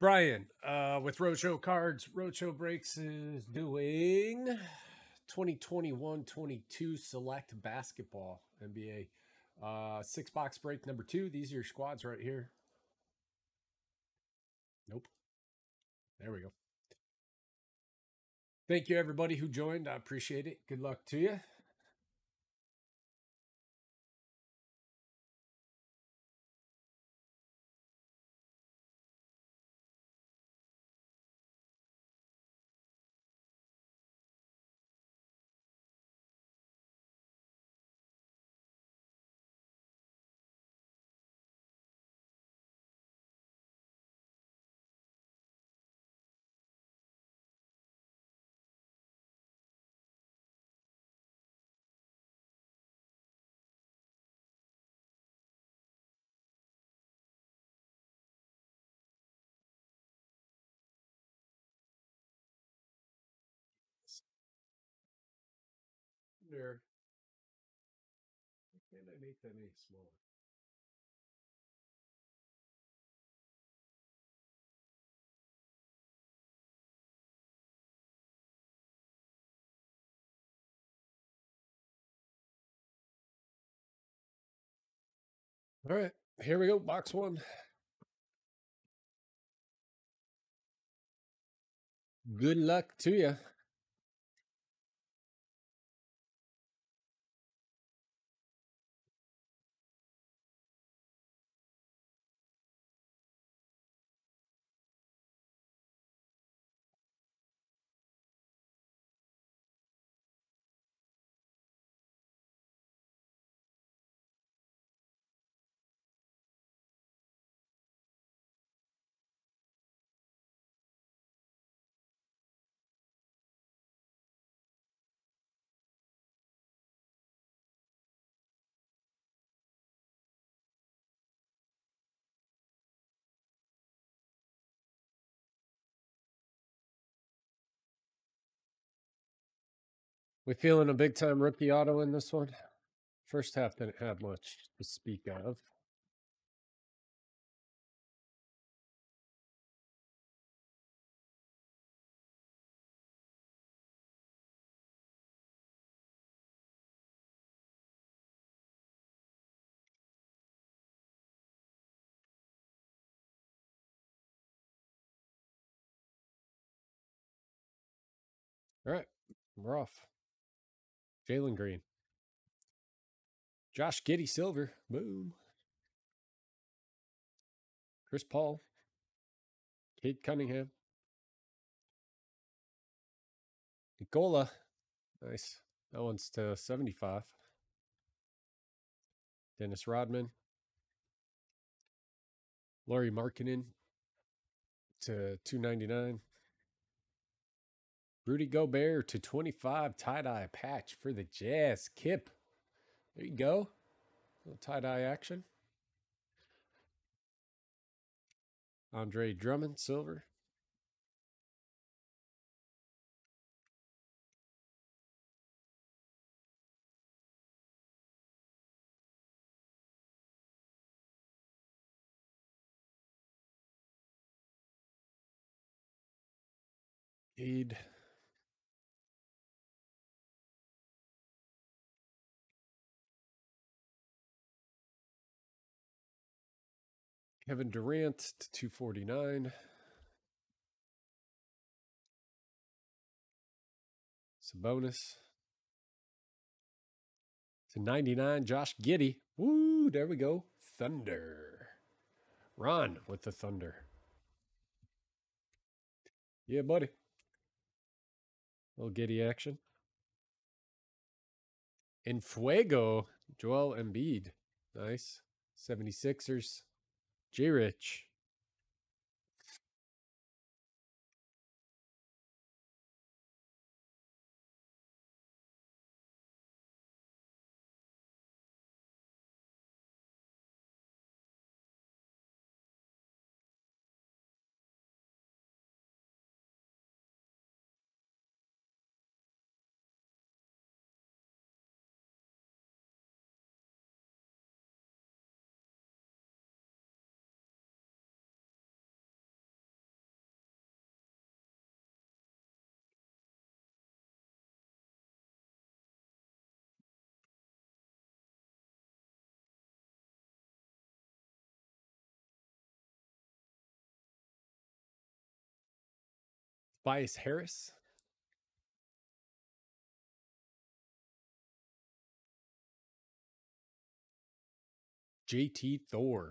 Brian, with Roadshow Cards, Roadshow Breaks is doing 2021-22 Select Basketball NBA. 6-box break number 2. These are your squads right here. Nope. There we go. Thank you, everybody who joined. I appreciate it. Good luck to you. There. Why can't I make that any smaller? All right, here we go. Box 1. Good luck to you. We feeling a big time rookie auto in this one? First half didn't have much to speak of. All right, we're off. Jalen Green. Josh Giddey Silver. Boom. Chris Paul. Kate Cunningham. Nicola. Nice. That one's to 75. Dennis Rodman. Laurie Markkinen to 299. Rudy Gobert to 25. Tie-dye patch for the Jazz. Kip. There you go. A little tie-dye action. Andre Drummond Silver. Cade. Kevin Durant to 249. Sabonis to 99. Josh Giddey. Woo, there we go. Thunder. Ron with the Thunder. Yeah, buddy. Little Giddey action. In Fuego, Joel Embiid. Nice. 76ers. J Rich. Bias Harris. JT Thor.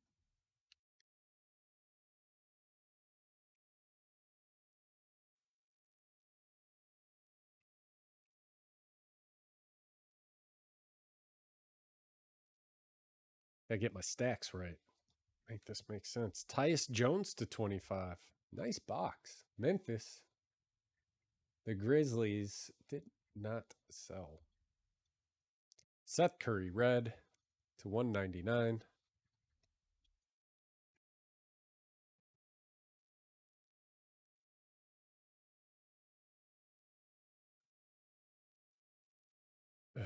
Gotta get my stacks right. Make this make sense. Tyus Jones to 25. Nice box. Memphis. The Grizzlies did not sell. Seth Curry, red to 199. Ugh.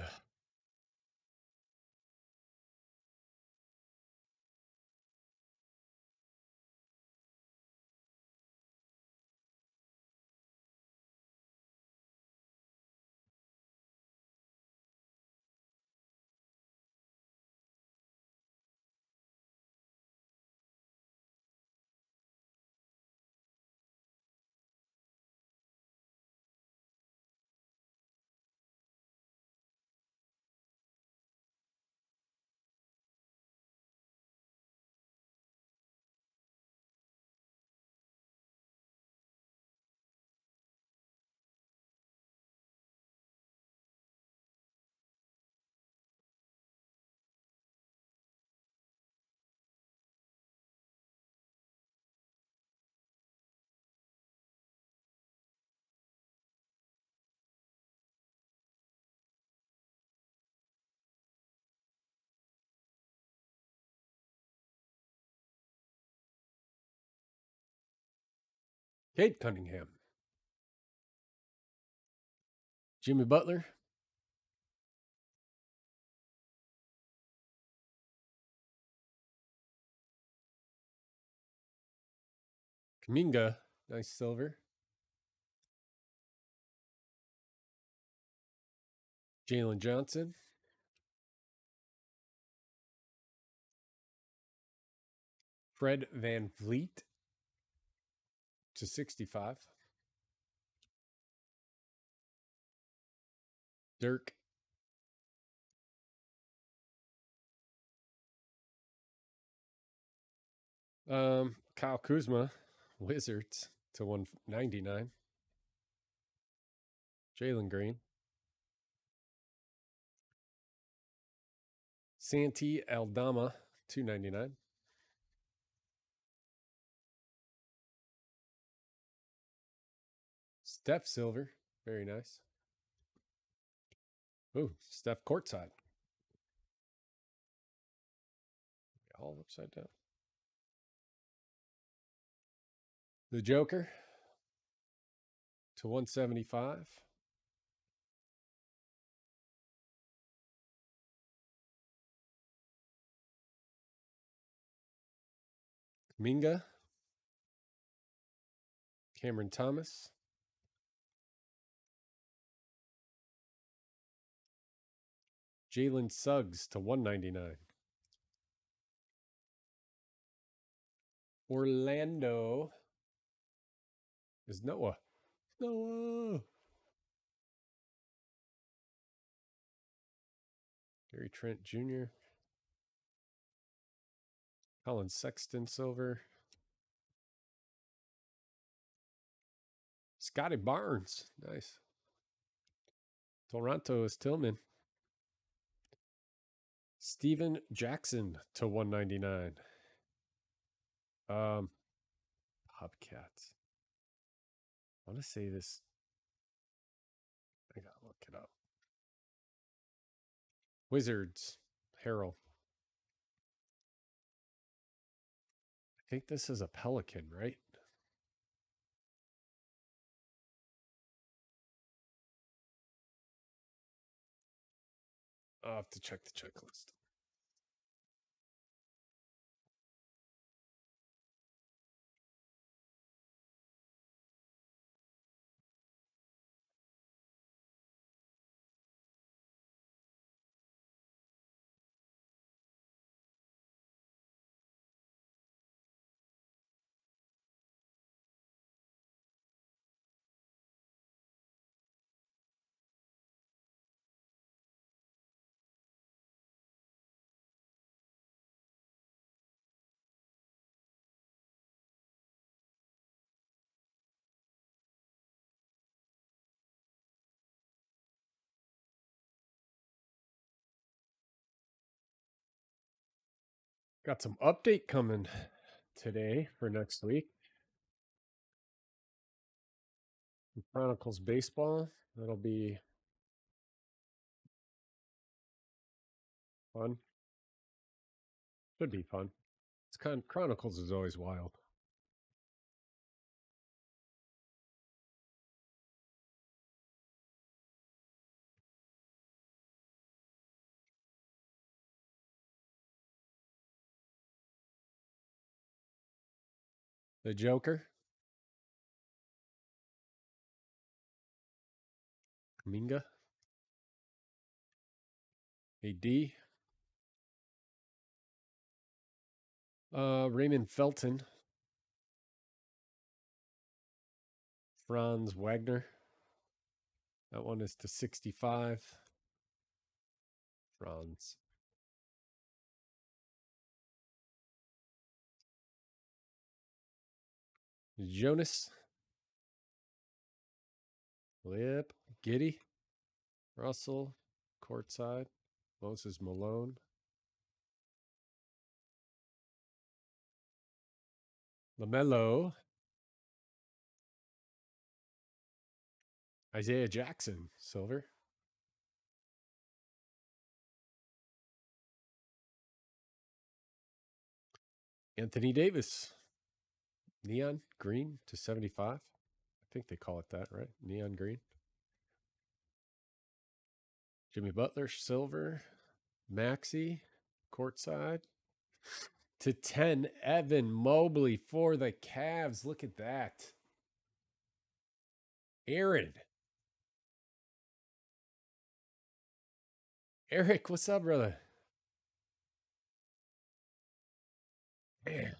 Cade Cunningham. Jimmy Butler. Kaminga. Nice silver. Jalen Johnson. Fred Van Vliet to 65. Dirk. Kyle Kuzma. Wizards to 199. Jalen Green. Santi Aldama, 299. Steph Silver, very nice. Ooh, Steph courtside. All upside down. The Joker to 175. Minga. Cameron Thomas. Jalen Suggs to 199. Orlando is Noah. Noah. Gary Trent Jr. Colin Sexton silver. Scotty Barnes. Nice. Toronto is Tillman. Steven Jackson to 199. Hubcats. I want to say this. I gotta look it up. Wizards. Harrell. I think this is a Pelican, right? I'll have to check the checklist. Got some update coming today for next week. Chronicles baseball. That'll be fun. Should be fun. It's kind of, Chronicles is always wild. The Joker. Minga. AD. Raymond Felton. Franz Wagner. That one is to 65. Franz. Jonas. Lip. Giddy. Russell. Courtside. Moses Malone. LaMelo. Isaiah Jackson. Silver. Anthony Davis. Neon green to 75. I think they call it that, right? Neon green. Jimmy Butler, silver. Maxey, courtside. To 10, Evan Mobley for the Cavs. Look at that. Aaron. Eric, what's up, brother? Man.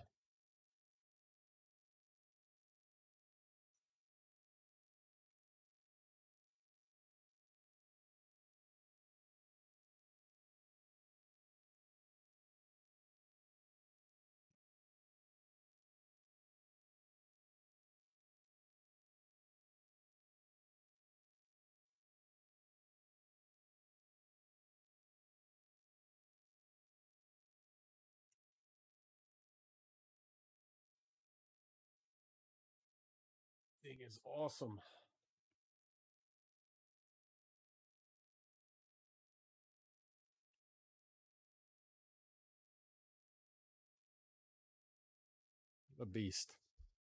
Thing is awesome. A beast.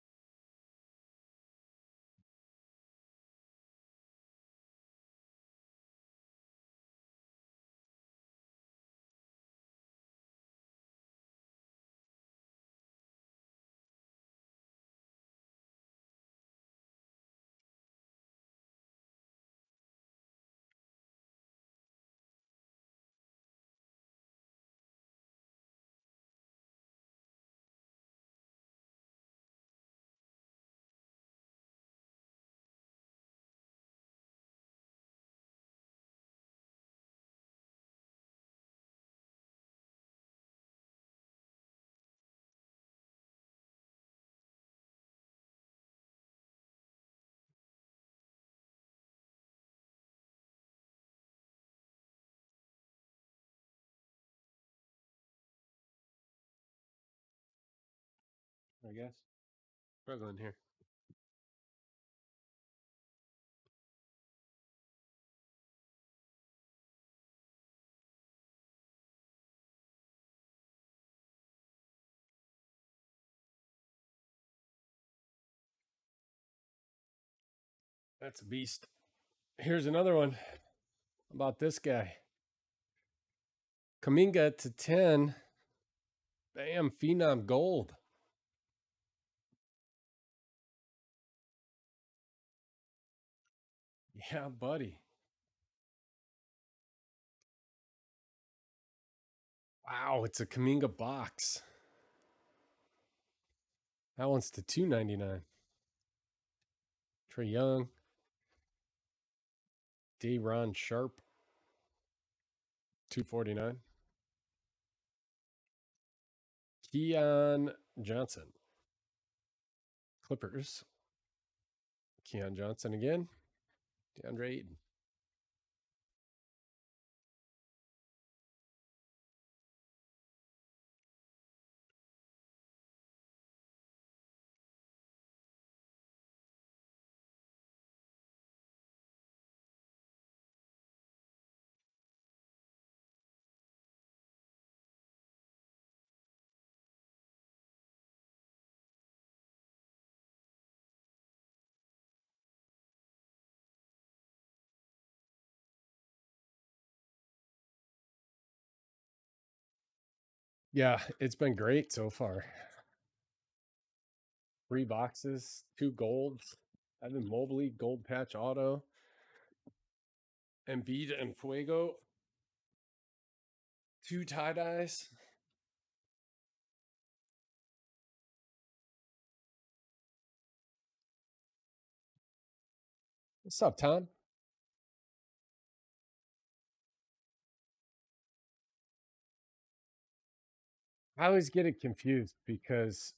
I guess. Struggling here. That's a beast. Here's another one. How about this guy? Kaminga to 10. Bam, Phenom Gold. Yeah, buddy. Wow, it's a Kaminga box. That one's to 299. Trey Young. Ron Sharp. 249. Keon Johnson. Clippers. Keon Johnson again. DeAndre Ayton. Yeah, it's been great so far. 3 boxes, 2 golds, Evan Mobley, gold patch auto, Embiid and Fuego, 2 tie-dyes. What's up, Tom? I always get it confused because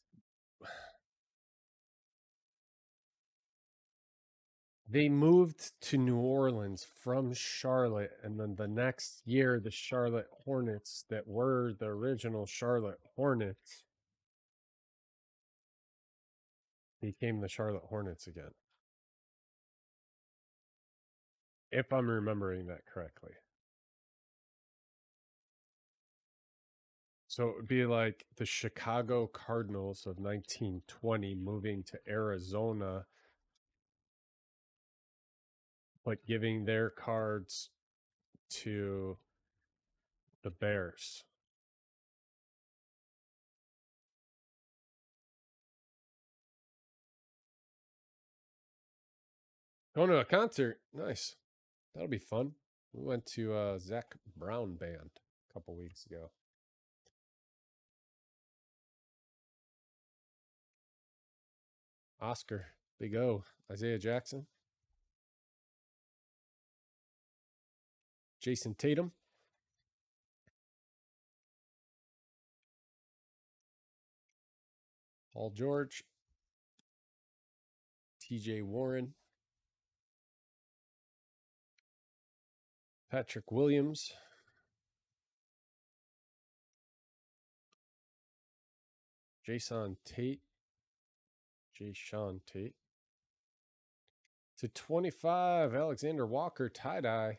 they moved to New Orleans from Charlotte, and then the next year, the Charlotte Hornets, that were the original Charlotte Hornets, became the Charlotte Hornets again. If I'm remembering that correctly. So it would be like the Chicago Cardinals of 1920 moving to Arizona, but giving their cards to the Bears. Going to a concert. Nice. That'll be fun. We went to Zach Brown band a couple weeks ago. Oscar, Big O, Isaiah Jackson, Jason Tatum, Paul George, TJ Warren, Patrick Williams, Jason Tate, Jason Tate. To 25, Alexander Walker, tie-dye.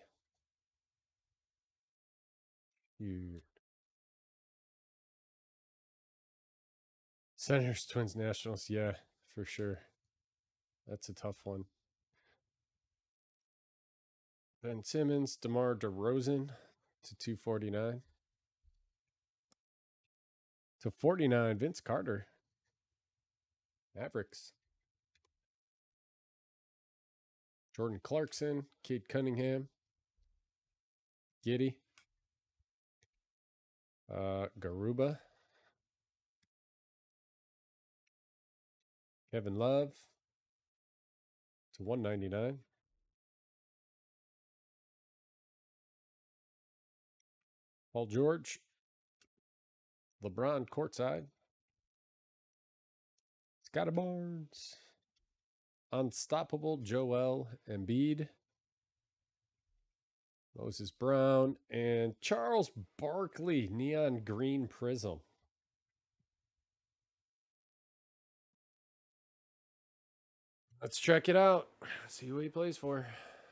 Senators, Twins, Nationals. Yeah, for sure. That's a tough one. Ben Simmons, DeMar DeRozan to 249. To 49, Vince Carter. Mavericks. Jordan Clarkson, Cade Cunningham, Giddy, Garuba, Kevin Love to 199. Paul George, LeBron courtside, Scotty Barnes, Unstoppable Joel Embiid, Moses Brown, and Charles Barkley, neon green prism. Let's check it out. See who he plays for.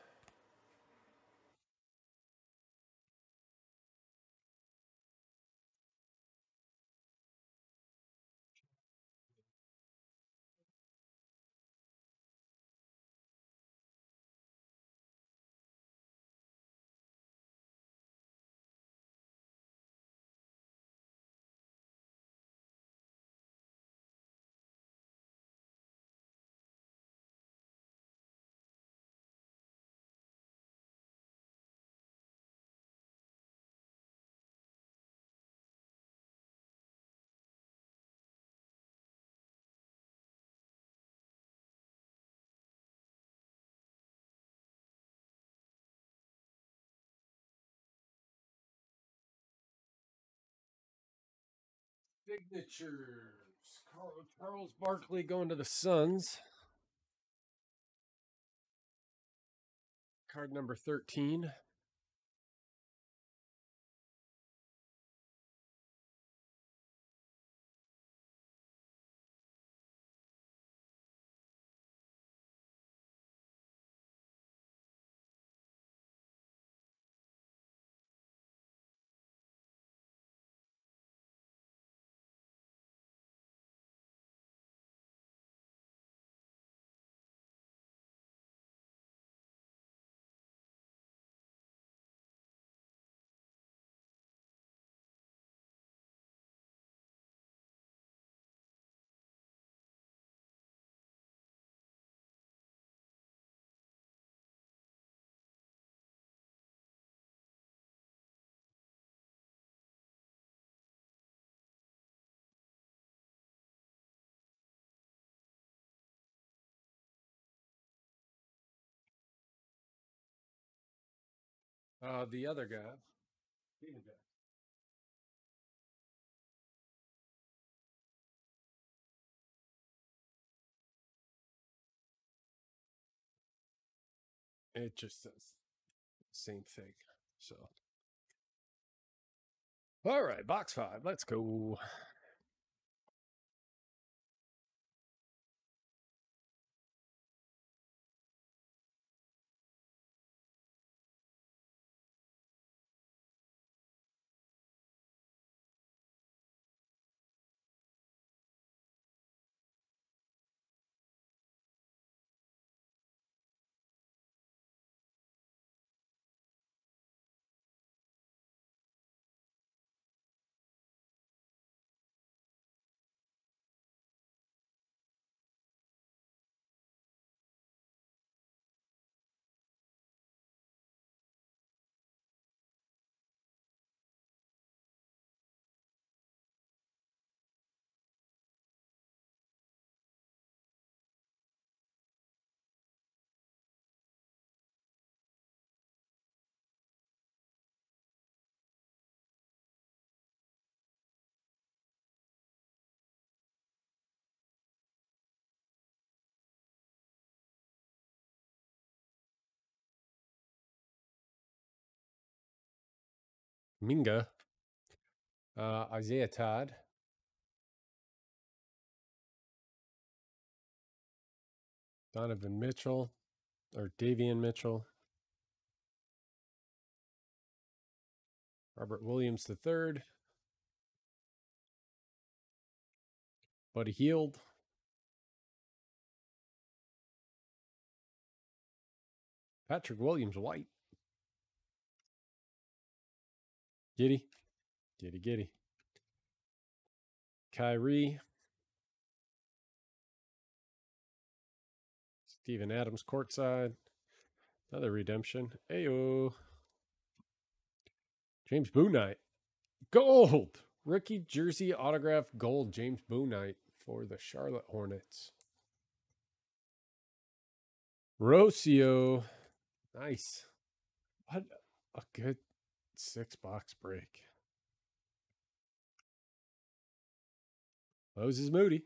Signatures. Charles Barkley going to the Suns. Card number 13. The other guy. It just says the same thing. So, all right, box 5. Let's go. Minga. Isaiah Todd. Donovan Mitchell. Or Davian Mitchell. Robert Williams III. Buddy Hield. Patrick Williams White. Giddy. Giddy. Kyrie. Steven Adams courtside. Another redemption. Ayo. James Bouknight. Gold. Rookie jersey autograph gold. James Bouknight for the Charlotte Hornets. Roadshow. Nice. What a good 6-box break. Moses Moody.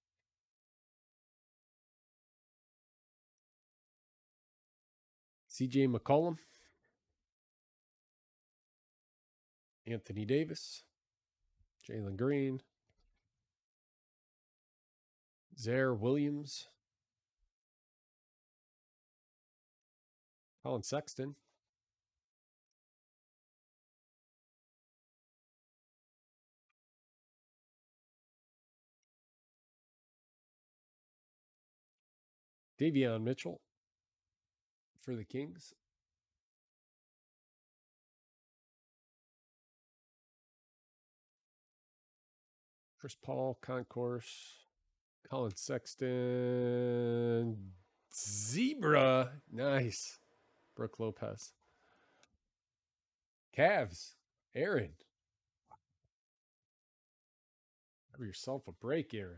CJ McCollum. Anthony Davis. Jalen Green. Zaire Williams. Colin Sexton. Davion Mitchell for the Kings. Chris Paul, Concourse. Colin Sexton. Zebra. Nice. Brooke Lopez. Cavs. Aaron. Have yourself a break, Aaron.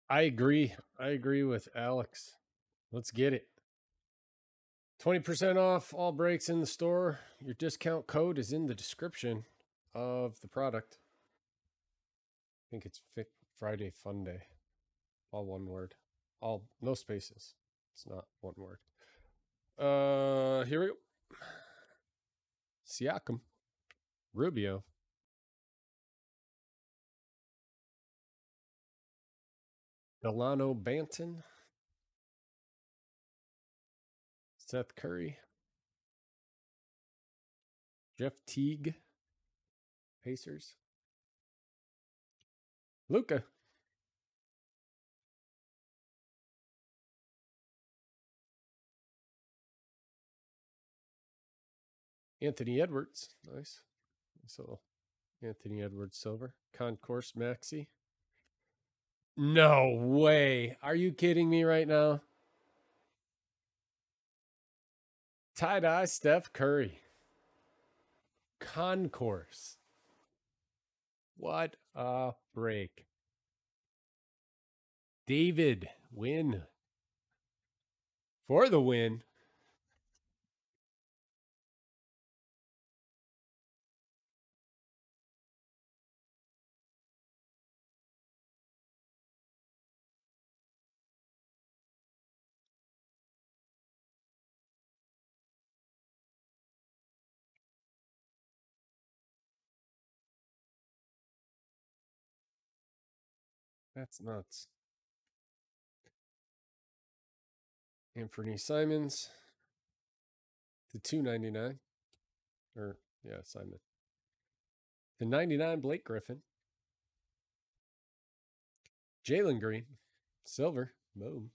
I agree. I agree with Alex. Let's get it. 20% off all breaks in the store. Your discount code is in the description of the product. I think it's Friday Fun Day. All one word. All no spaces. It's not one word. Here we go. Siakam. Rubio. Delano Banton. Seth Curry. Jeff Teague. Pacers. Luca. Anthony Edwards. Nice. So Anthony Edwards silver. Concourse Maxi. No way. Are you kidding me right now? Tie-dye Steph Curry. Concourse. What a break. David win. For the win. That's nuts. Anthony Simons to 299. Or yeah, Simon. The 99 Blake Griffin. Jalen Green. Silver. Boom.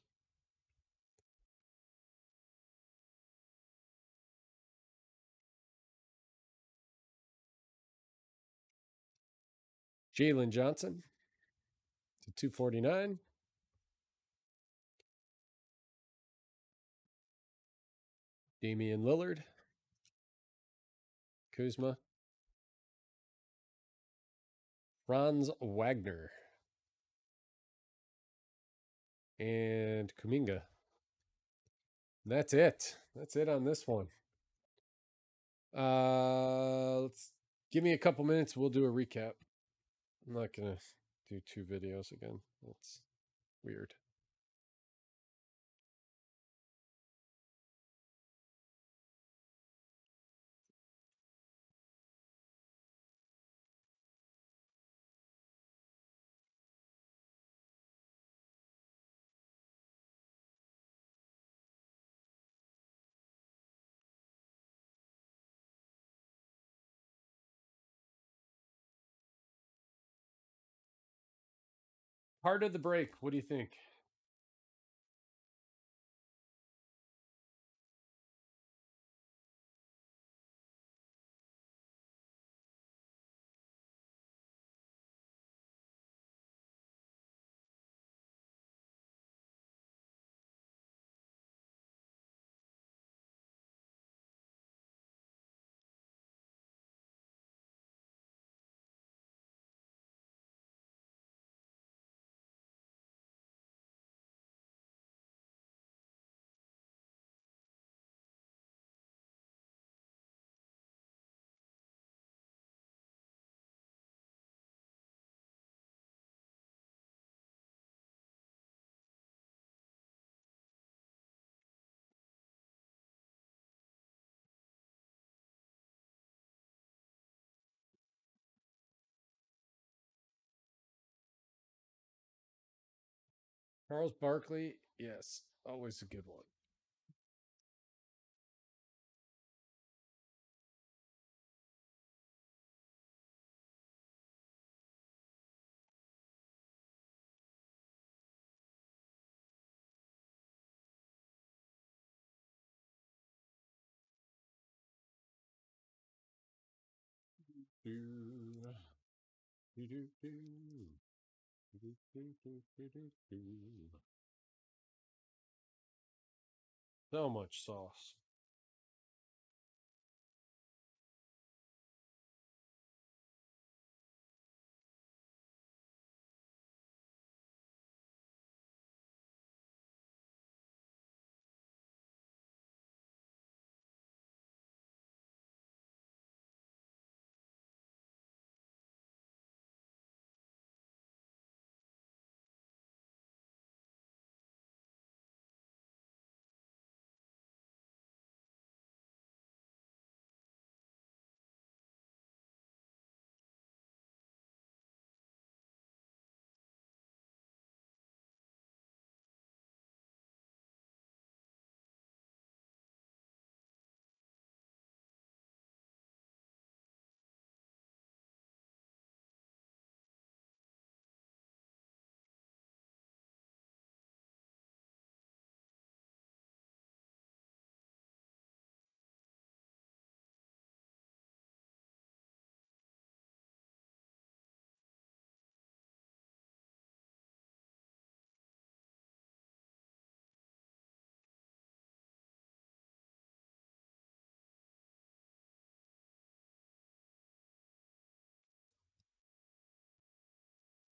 Jalen Johnson to 249. Damian Lillard. Kuzma. Franz Wagner. And Kuminga. That's it. That's it on this one. Let's give me a couple minutes. We'll do a recap. I'm not gonna do 2 videos again. That's weird. Part of the break. What do you think? Charles Barkley. Yes, always a good one. So much sauce.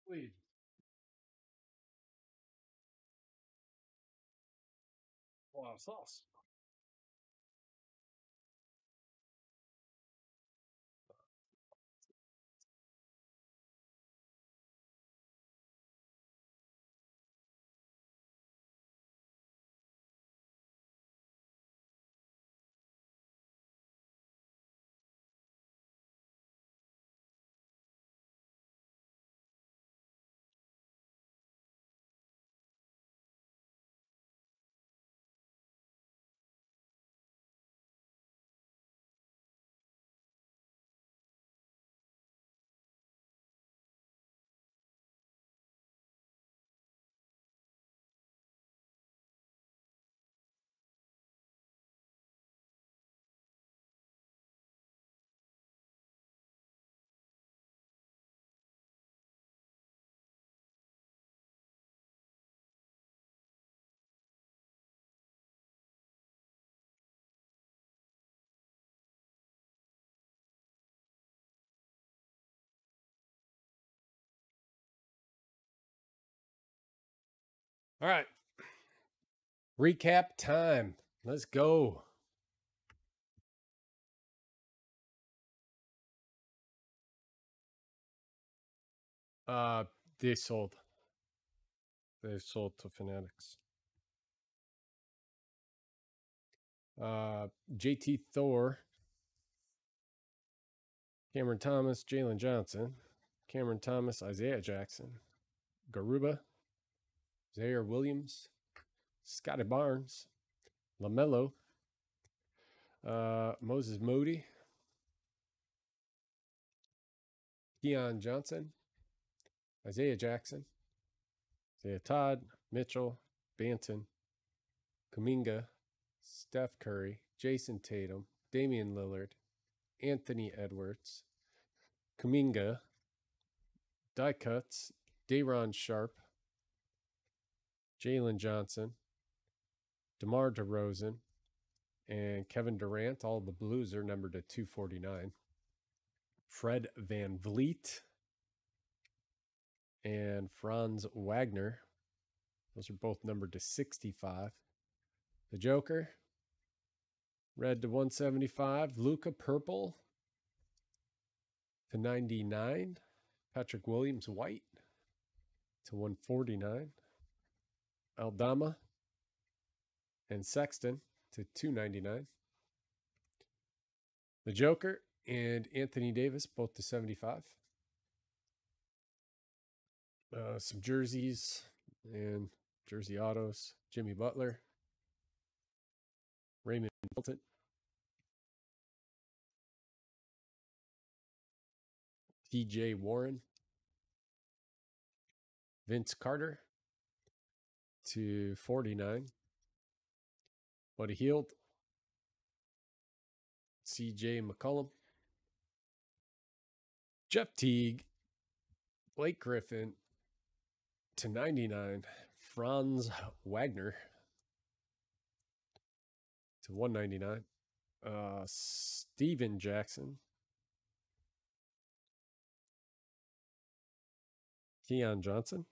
Please. A lot of sauce. All right. Recap time. Let's go. Uh, they sold. They sold to Fanatics. JT Thor, Cameron Thomas, Jalen Johnson, Cameron Thomas, Isaiah Jackson, Garuba, Zaire Williams, Scotty Barnes, LaMelo, Moses Moody, Keon Johnson, Isaiah Jackson, Isaiah Todd, Mitchell, Banton, Kuminga, Steph Curry, Jason Tatum, Damian Lillard, Anthony Edwards, Kuminga, Die Cuts, Day'Ron Sharp, Jalen Johnson, DeMar DeRozan, and Kevin Durant. All the Blues are numbered to 249. Fred Van Vliet and Franz Wagner. Those are both numbered to 65. The Joker, red to 175. Luca Purple to 99. Patrick Williams White to 149. Aldama and Sexton to 299. The Joker and Anthony Davis both to 75. Some jerseys and jersey autos. Jimmy Butler, Raymond Felton, TJ Warren, Vince Carter to 49. Buddy Hield, CJ McCollum, Jeff Teague, Blake Griffin to 99. Franz Wagner to 199. Steven Jackson, Keon Johnson,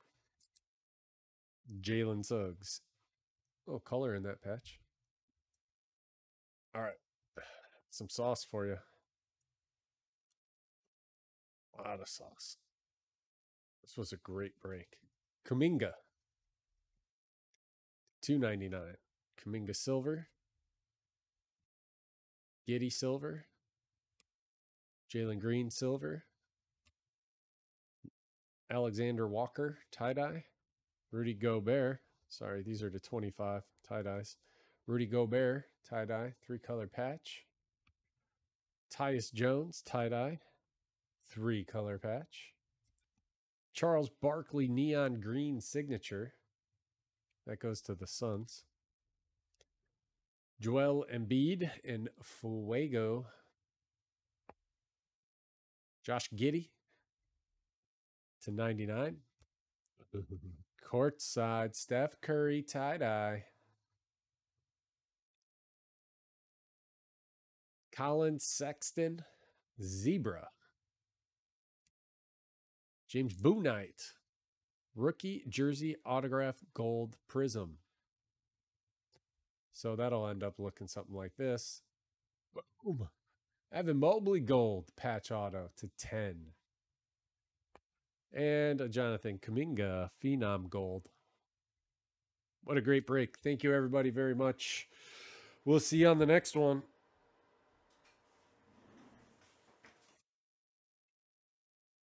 Jalen Suggs. Oh, color in that patch. All right. Some sauce for you. A lot of sauce. This was a great break. Kuminga, 299. Kuminga Silver, Giddy Silver, Jalen Green Silver, Alexander Walker tie-dye, Rudy Gobert. Sorry, these are to 25 tie-dyes. Rudy Gobert tie-dye, 3-color patch. Tyus Jones tie-dye, 3-color patch. Charles Barkley neon green signature. That goes to the Suns. Joel Embiid and Fuego. Josh Giddey to 99. Courtside Steph Curry tie-dye. Colin Sexton Zebra. James Bouknight Rookie jersey autograph gold prism. So that'll end up looking something like this. Boom. Evan Mobley gold patch auto to 10. And a Jonathan Kuminga Phenom gold. What a great break. Thank you, everybody, very much. We'll see you on the next one.